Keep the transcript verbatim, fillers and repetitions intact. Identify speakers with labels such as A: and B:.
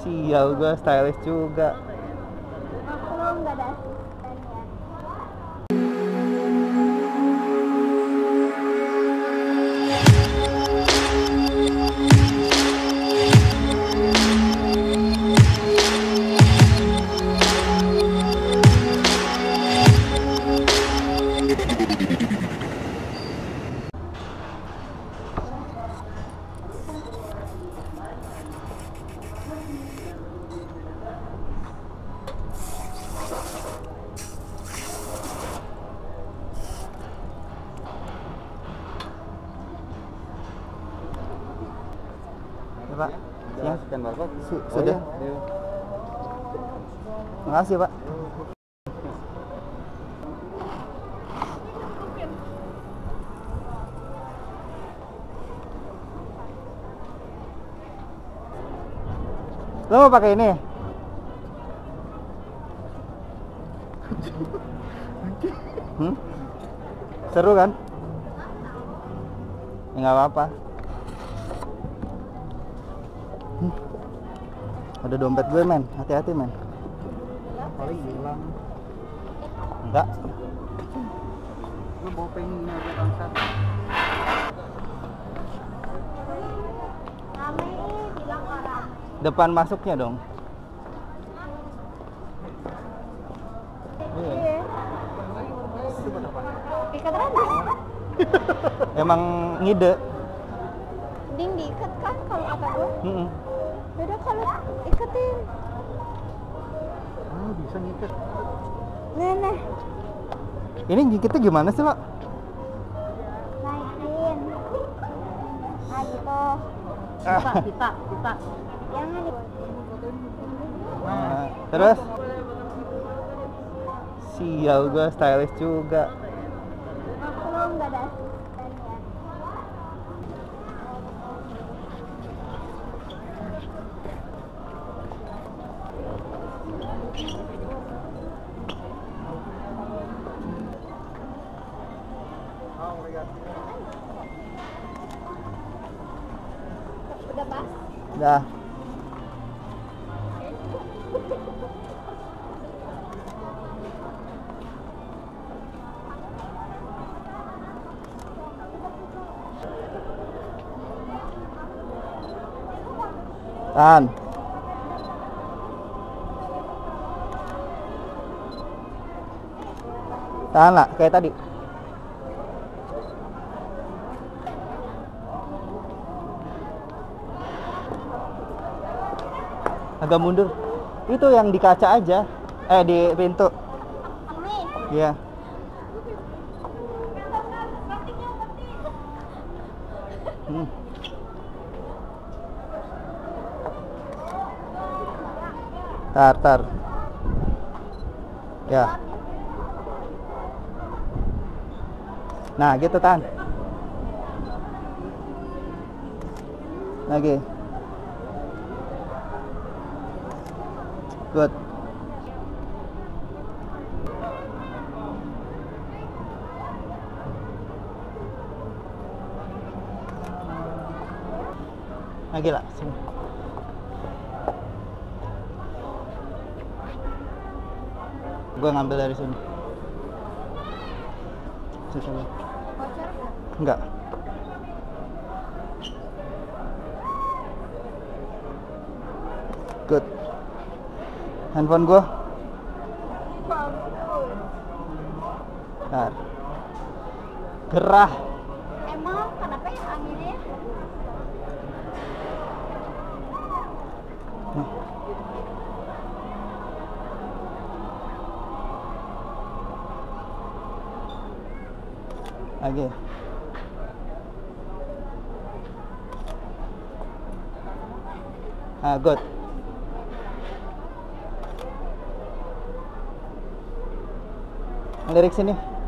A: Sial, gue stylish juga.
B: Aku nggak ada asisten ya.
A: Ya, Pak. Ya,
C: Scan barcode.
A: Su-
C: Oh,
A: sudah.
C: iya.
A: Makasih, Pak. Lo mau pakai ini? Hmm? Seru kan? Ya nggak apa-apa. Hmm. Ada dompet gue, men. Hati-hati, men.
C: Paling hilang.
A: Enggak.
C: Lu bawa pengen aja bangsat.
B: Rame bilang orang.
A: Depan masuknya dong. Iya.
B: Iya. Ikat rambut.
A: Emang ngide.
B: Mending diikat kan kalau kata gue.
A: Mm-mm.
B: Beda kalau iketin.
C: Ah, bisa ngikat.
B: Nenek.
A: Ini ngikitnya gimana sih, Pak?
B: Naikin. Nah gitu.
A: Ah.
B: Pipa, pipa. Jangan di.
A: Nah, terus? Sial, gue stylish juga.
B: Aku nggak ada asisten ya. Udah pas?
A: Dah. Tahan. Tahan lah, kayak tadi. Agak mundur. Itu yang di kaca aja. Eh, di pintu.
B: Amin.
A: Iya. Hmm. Tar, tar. Ya. Nah, gitu tahan. Lagi. Good. Lagi lah. Sini. Gue ngambil dari sini. Susah banget.
B: Voucher nggak?
A: Enggak. Good. Handphone gue. Bentar. Gerah.
B: Emang kenapa ya anginnya?
A: Lagi. Ah, good. Lirik sini.